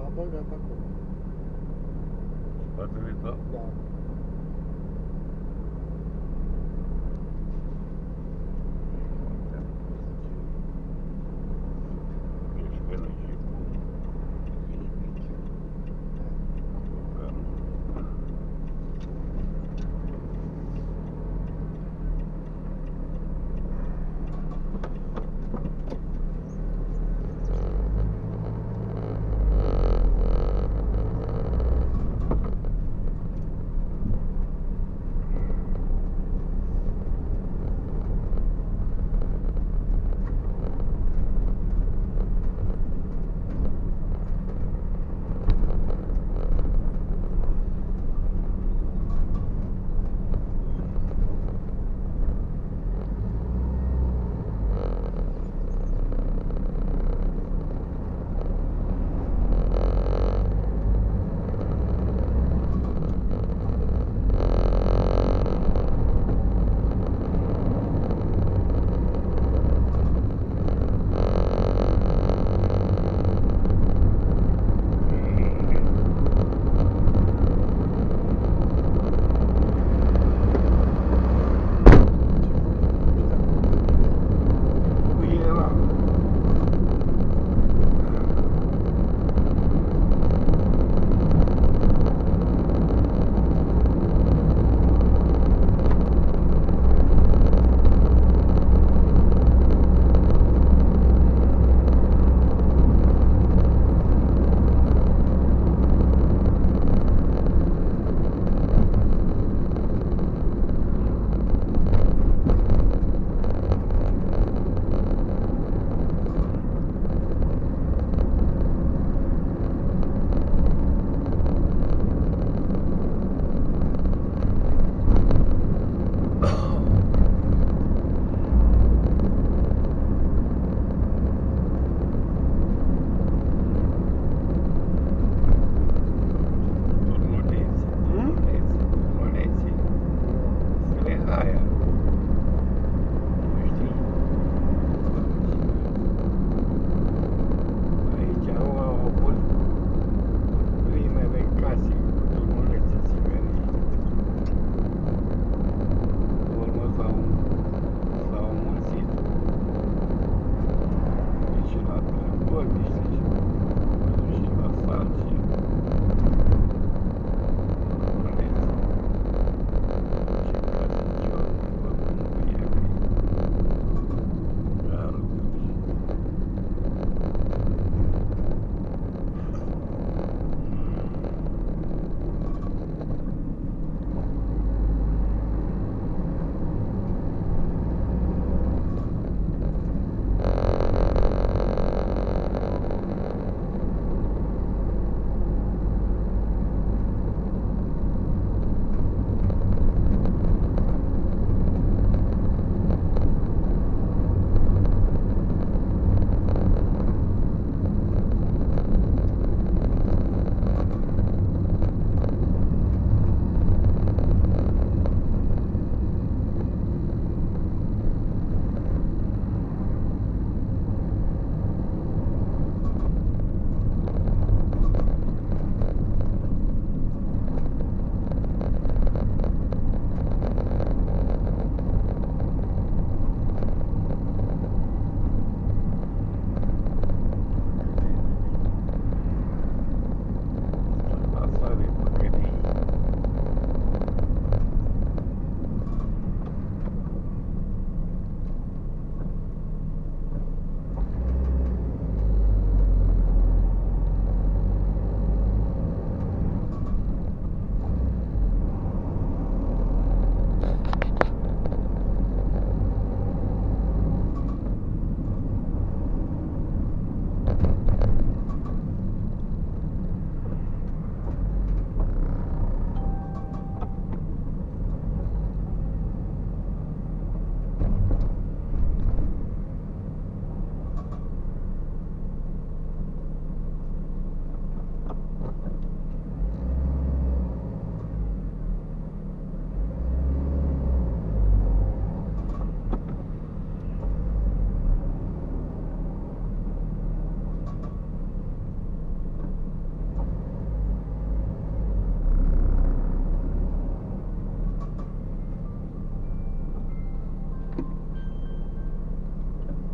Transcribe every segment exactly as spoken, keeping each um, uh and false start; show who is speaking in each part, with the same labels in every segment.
Speaker 1: băgat acolo.
Speaker 2: Spatele tău?
Speaker 1: Da.
Speaker 2: Ești pe lângă cu Loganul.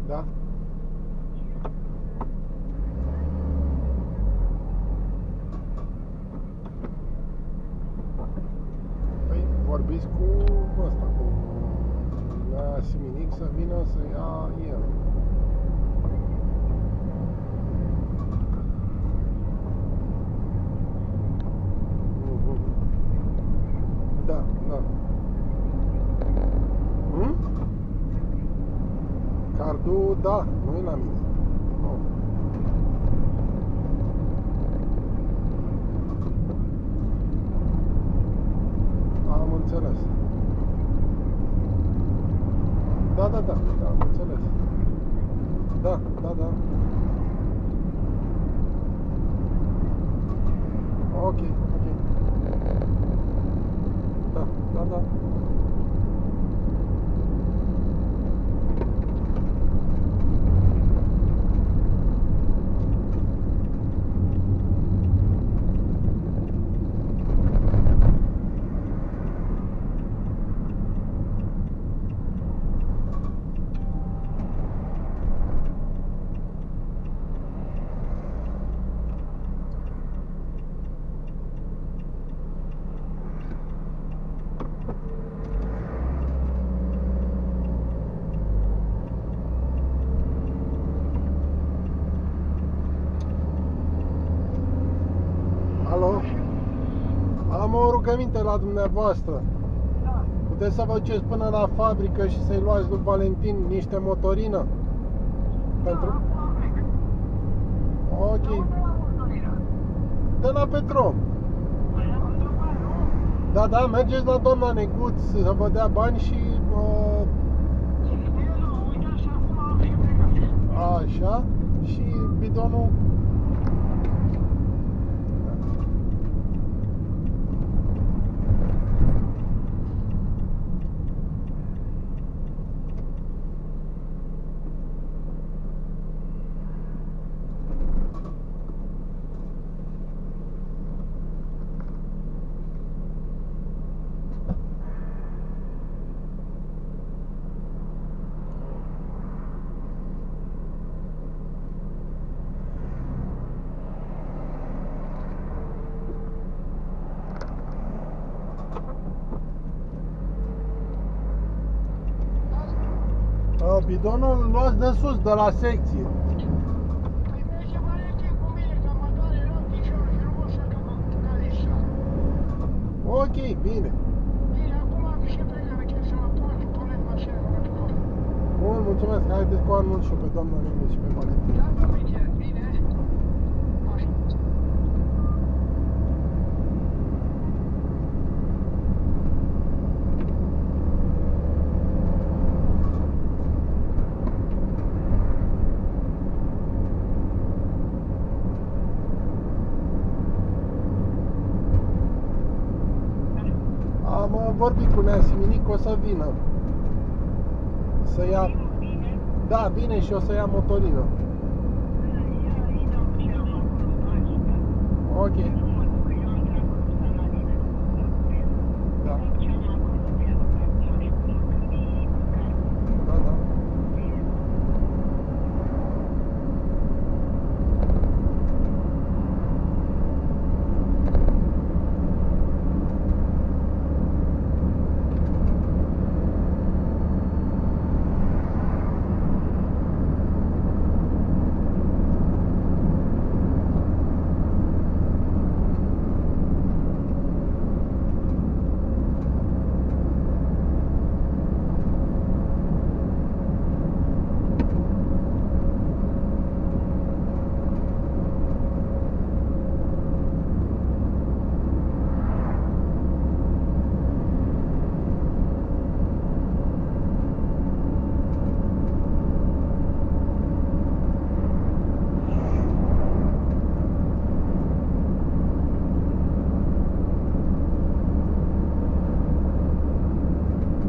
Speaker 1: Da? Păi vorbiți cu ăsta, cu la Siminic să vină să ia el. Da, da. Hmm? Cardul, da, nu e la mine. Nu. Am înțeles. Da, da, da, da, am înțeles. Da, da, da. Ok, ok. Da, da, da. Alo? Am o rugăminte la dumneavoastră.
Speaker 3: Da.
Speaker 1: Puteți să vă duceți până la fabrică și să-i luați lui Valentin niște motorină? Pentru... Ok. De la Petrom. Da, da, mergeți la doamna Neguț să vă dea bani și... Uh... Așa. Și bidonul... Bidonul îl luați de sus, de la secție.
Speaker 3: Păi merge Valentin cu mine, că mă doare rău piciorul și nu pot să duc calița.
Speaker 1: Ok, bine.
Speaker 3: Bine, acum am și pe care să mă pot și punem mașina la Petrom.
Speaker 1: Bun, mulțumesc. Haideți cu anul și pe doamna Neguț și pe Valentin.
Speaker 3: Da, bine, bine. Așa.
Speaker 1: Am vorbit cu Nea Siminic, o să vină. Să ia... Da, vine și o să ia motorină. Ok.